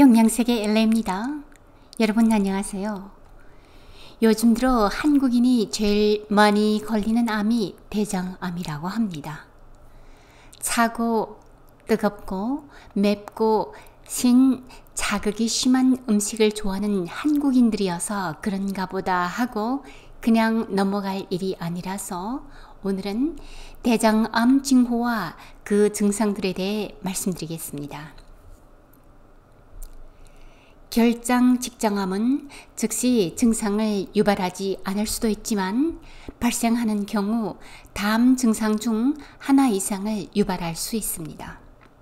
영양세계 엘레입니다. 여러분 안녕하세요. 요즘 들어 한국인이 제일 많이 걸리는 암이 대장암이라고 합니다. 차고 뜨겁고 맵고 신 자극이 심한 음식을 좋아하는 한국인들이어서 그런가 보다 하고 그냥 넘어갈 일이 아니라서 오늘은 대장암 징후와 그 증상들에 대해 말씀드리겠습니다. 결장 직장암은 즉시 증상을 유발하지 않을 수도 있지만 발생하는 경우 다음 증상 중 하나 이상을 유발할 수 있습니다.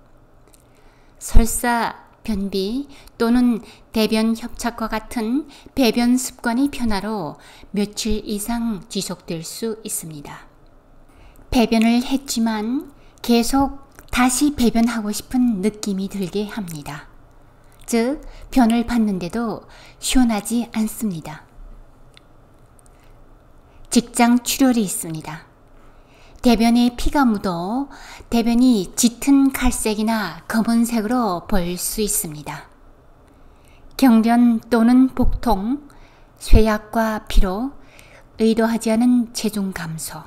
설사, 변비 또는 대변 협착과 같은 배변 습관의 변화로 며칠 이상 지속될 수 있습니다. 배변을 했지만 계속 다시 배변하고 싶은 느낌이 들게 합니다. 즉, 변을 봤는데도 시원하지 않습니다. 직장 출혈이 있습니다. 대변에 피가 묻어 대변이 짙은 갈색이나 검은색으로 보일 수 있습니다. 경련 또는 복통, 쇠약과 피로, 의도하지 않은 체중 감소.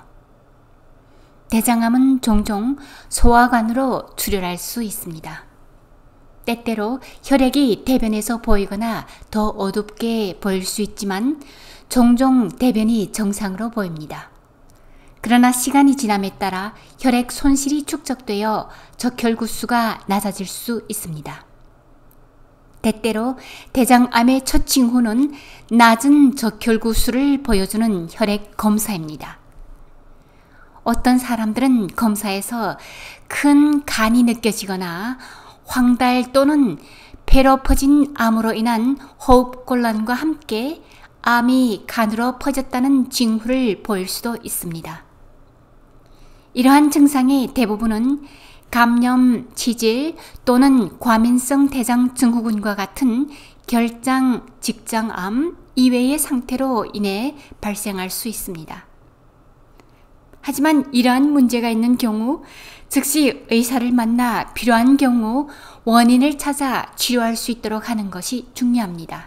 대장암은 종종 소화관으로 출혈할 수 있습니다. 때때로 혈액이 대변에서 보이거나 더 어둡게 보일 수 있지만 종종 대변이 정상으로 보입니다. 그러나 시간이 지남에 따라 혈액 손실이 축적되어 적혈구수가 낮아질 수 있습니다. 때때로 대장암의 첫 징후는 낮은 적혈구수를 보여주는 혈액 검사입니다. 어떤 사람들은 검사에서 큰 간이 느껴지거나 황달 또는 폐로 퍼진 암으로 인한 호흡곤란과 함께 암이 간으로 퍼졌다는 징후를 보일 수도 있습니다. 이러한 증상의 대부분은 감염, 치질 또는 과민성 대장 증후군과 같은 결장, 직장암 이외의 상태로 인해 발생할 수 있습니다. 하지만 이러한 문제가 있는 경우 즉시 의사를 만나 필요한 경우 원인을 찾아 치료할 수 있도록 하는 것이 중요합니다.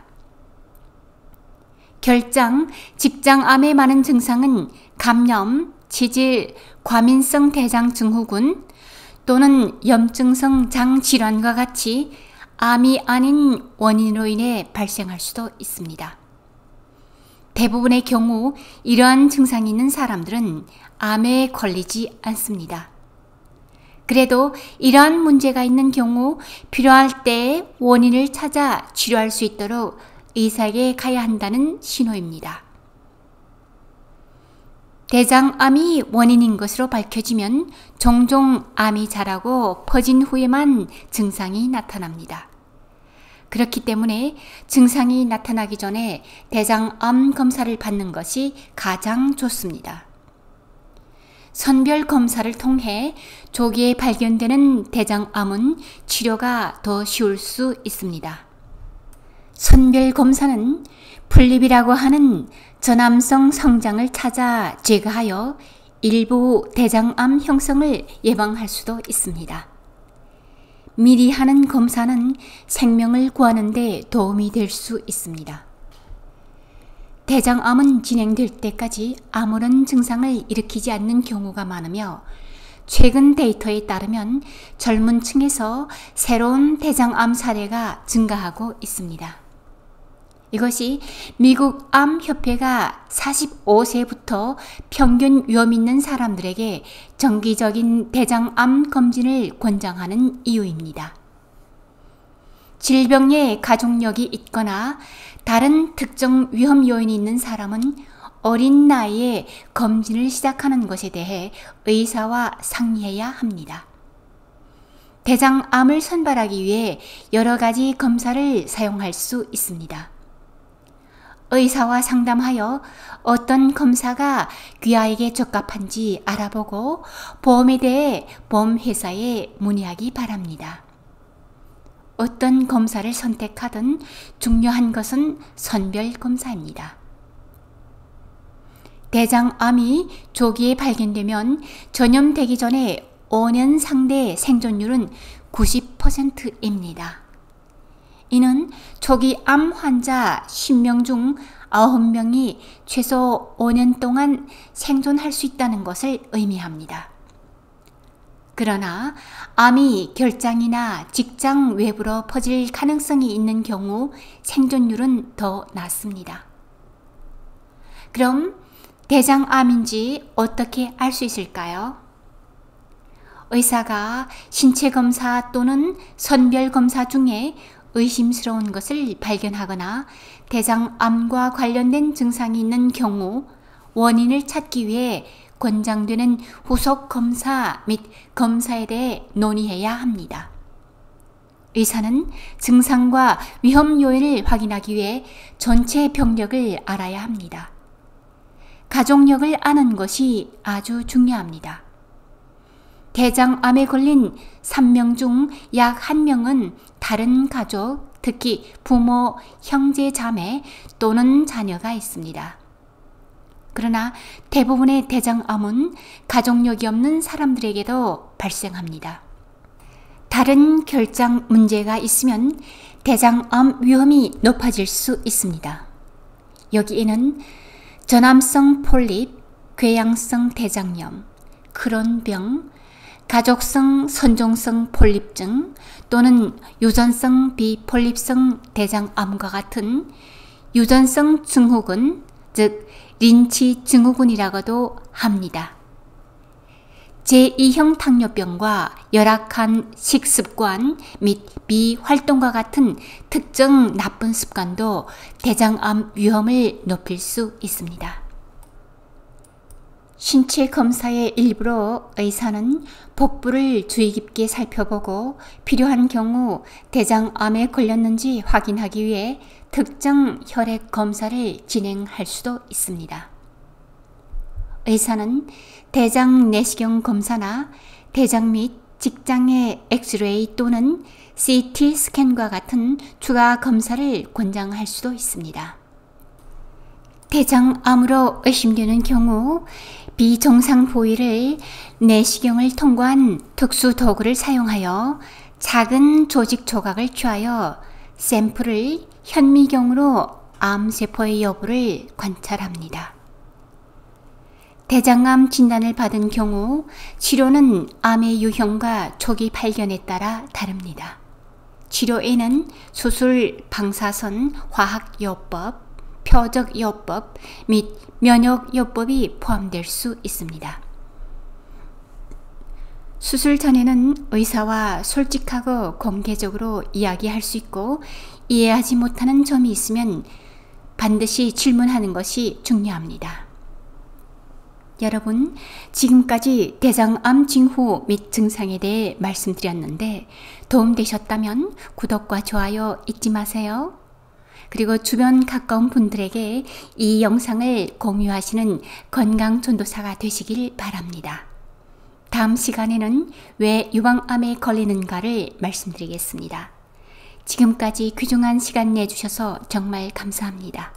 결장, 직장암의 많은 증상은 감염, 치질, 과민성 대장 증후군 또는 염증성 장 질환과 같이 암이 아닌 원인으로 인해 발생할 수도 있습니다. 대부분의 경우 이러한 증상이 있는 사람들은 암에 걸리지 않습니다. 그래도 이러한 문제가 있는 경우 필요할 때 원인을 찾아 치료할 수 있도록 의사에게 가야 한다는 신호입니다. 대장암이 원인인 것으로 밝혀지면 종종 암이 자라고 퍼진 후에만 증상이 나타납니다. 그렇기 때문에 증상이 나타나기 전에 대장암 검사를 받는 것이 가장 좋습니다. 선별 검사를 통해 조기에 발견되는 대장암은 치료가 더 쉬울 수 있습니다. 선별 검사는 풀립이라고 하는 전암성 성장을 찾아 제거하여 일부 대장암 형성을 예방할 수도 있습니다. 미리 하는 검사는 생명을 구하는 데 도움이 될 수 있습니다. 대장암은 진행될 때까지 아무런 증상을 일으키지 않는 경우가 많으며 최근 데이터에 따르면 젊은 층에서 새로운 대장암 사례가 증가하고 있습니다. 이것이 미국 암협회가 45세부터 평균 위험 있는 사람들에게 정기적인 대장암 검진을 권장하는 이유입니다. 질병의 가족력이 있거나 다른 특정 위험 요인이 있는 사람은 어린 나이에 검진을 시작하는 것에 대해 의사와 상의해야 합니다. 대장암을 선발하기 위해 여러 가지 검사를 사용할 수 있습니다. 의사와 상담하여 어떤 검사가 귀하에게 적합한지 알아보고 보험에 대해 보험회사에 문의하기 바랍니다. 어떤 검사를 선택하든 중요한 것은 선별검사입니다. 대장암이 조기에 발견되면 전염되기 전에 5년 상대 생존율은 90%입니다. 이는 초기 암 환자 10명 중 9명이 최소 5년 동안 생존할 수 있다는 것을 의미합니다. 그러나 암이 결장이나 직장 외부로 퍼질 가능성이 있는 경우 생존율은 더 낮습니다. 그럼 대장암인지 어떻게 알 수 있을까요? 의사가 신체 검사 또는 선별 검사 중에 의심스러운 것을 발견하거나 대장암과 관련된 증상이 있는 경우 원인을 찾기 위해 권장되는 후속 검사 및 검사에 대해 논의해야 합니다. 의사는 증상과 위험 요인을 확인하기 위해 전체 병력을 알아야 합니다. 가족력을 아는 것이 아주 중요합니다. 대장암에 걸린 3명 중 약 1명은 다른 가족, 특히 부모, 형제, 자매 또는 자녀가 있습니다. 그러나 대부분의 대장암은 가족력이 없는 사람들에게도 발생합니다. 다른 결장 문제가 있으면 대장암 위험이 높아질 수 있습니다. 여기에는 전암성 폴립, 궤양성 대장염, 크론병, 가족성 선종성 폴립증 또는 유전성 비폴립성 대장암과 같은 유전성 증후군, 즉 린치 증후군이라고도 합니다. 제2형 당뇨병과 열악한 식습관 및 비활동과 같은 특정 나쁜 습관도 대장암 위험을 높일 수 있습니다. 신체 검사의 일부로 의사는 복부를 주의 깊게 살펴보고 필요한 경우 대장암에 걸렸는지 확인하기 위해 특정 혈액 검사를 진행할 수도 있습니다. 의사는 대장 내시경 검사나 대장 및 직장의 엑스레이 또는 CT 스캔과 같은 추가 검사를 권장할 수도 있습니다. 대장암으로 의심되는 경우 비정상 부위를 내시경을 통과한 특수 도구를 사용하여 작은 조직 조각을 취하여 샘플을 현미경으로 암세포의 여부를 관찰합니다. 대장암 진단을 받은 경우 치료는 암의 유형과 초기 발견에 따라 다릅니다. 치료에는 수술, 방사선, 화학요법, 표적요법 및 면역요법이 포함될 수 있습니다. 수술 전에는 의사와 솔직하고 공개적으로 이야기할 수 있고 이해하지 못하는 점이 있으면 반드시 질문하는 것이 중요합니다. 여러분, 지금까지 대장암 징후 및 증상에 대해 말씀드렸는데 도움되셨다면 구독과 좋아요 잊지 마세요. 그리고 주변 가까운 분들에게 이 영상을 공유하시는 건강 전도사가 되시길 바랍니다. 다음 시간에는 왜 유방암에 걸리는가를 말씀드리겠습니다. 지금까지 귀중한 시간 내주셔서 정말 감사합니다.